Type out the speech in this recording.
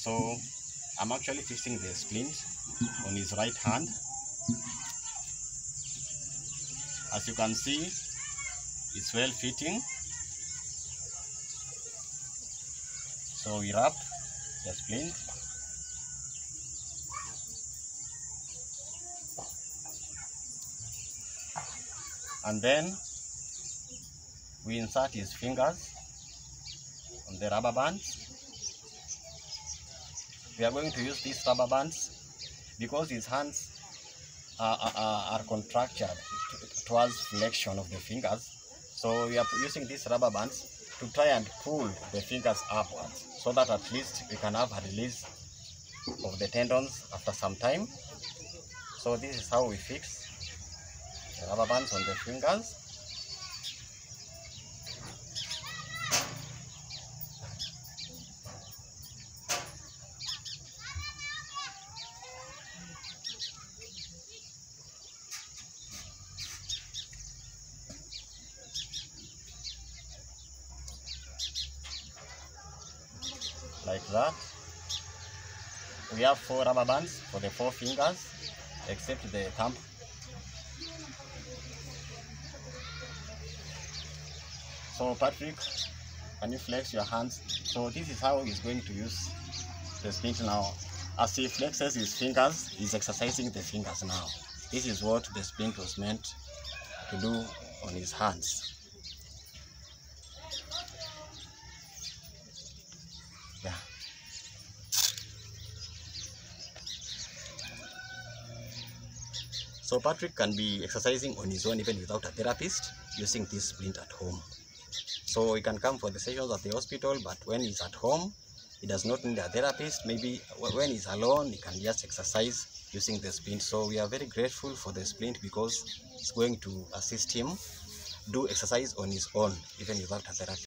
So I'm actually fixing the splint on his right hand. As you can see, it's well fitting. So we wrap the splint. And then we insert his fingers on the rubber bands. We are going to use these rubber bands because his hands are contractured towards flexion of the fingers. So we are using these rubber bands to try and pull the fingers upwards so that at least we can have a release of the tendons after some time. So this is how we fix the rubber bands on the fingers. Like that. We have 4 rubber bands for the 4 fingers, except the thumb. So Patrick, can you flex your hands? So this is how he's going to use the splint now. As he flexes his fingers, he's exercising the fingers now. This is what the splint was meant to do on his hands. Yeah. So Patrick can be exercising on his own even without a therapist, using this splint at home. So he can come for the sessions at the hospital, but when he's at home, he does not need a therapist. Maybe when he's alone, he can just exercise using the splint. So we are very grateful for the splint because it's going to assist him do exercise on his own, even without a therapist.